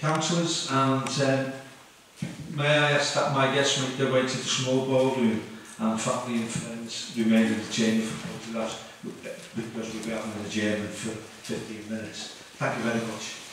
councillors, and may I ask that my guests make their way to the small ballroom and family and friends remain in the chamber for photographs, because we'll be having an adjournment for 15 minutes. Thank you very much.